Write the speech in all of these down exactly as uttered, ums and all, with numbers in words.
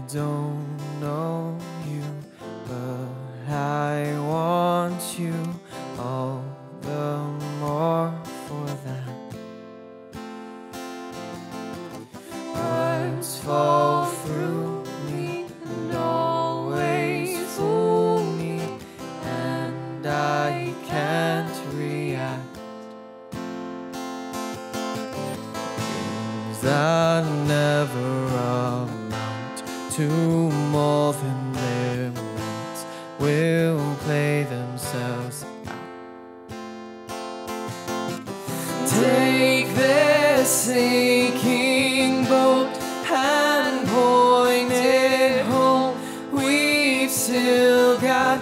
don't know you, but I want you all the more for that. Words fall through me and always fool me, and I can't react. Things that never amount to more than they're meant will play themselves out. Take this sinking boat and point it home. We've still got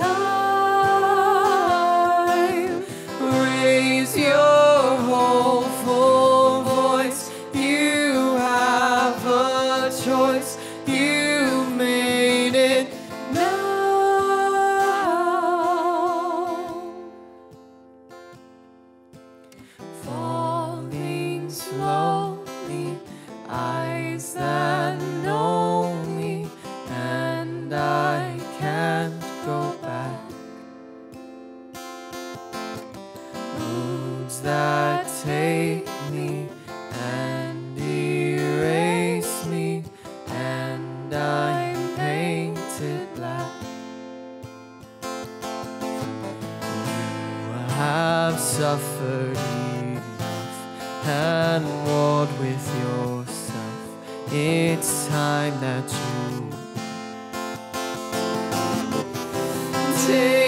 time. Raise your hopeful voice. You have a choice. You made it now. Falling slowly, eyes that know me, and I can't go back. Moods that take me and erase me, and I'm painted black. You have suffered enough and warred with yourself. It's time that you take